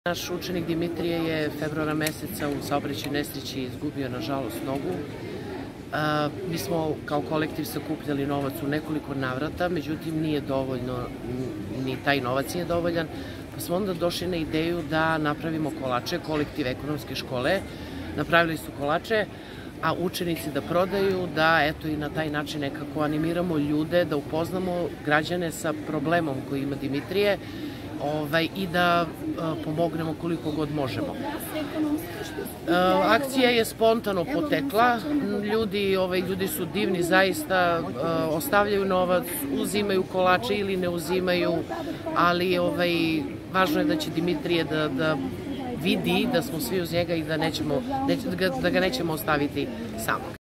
Naš učenik Dimitrije je februara meseca u saobraćajnoj nesreći izgubio, nažalost, nogu. Mi smo kao kolektiv sakupljali novac u nekoliko navrata, međutim nije dovoljno, ni taj novac nije dovoljan, pa smo onda došli na ideju da napravimo kolače, kolektiv ekonomske škole. Napravili su kolače, a učenici da prodaju, da eto i na taj način nekako animiramo ljude, da upoznamo građane sa problemom koji ima Dimitrije, i da pomognemo koliko god možemo. Akcija je spontano potekla, ljudi su divni, zaista ostavljaju novac, uzimaju kolače ili ne uzimaju, ali važno je da će Dimitrije da vidi da smo svi uz njega i da ga nećemo ostaviti samog.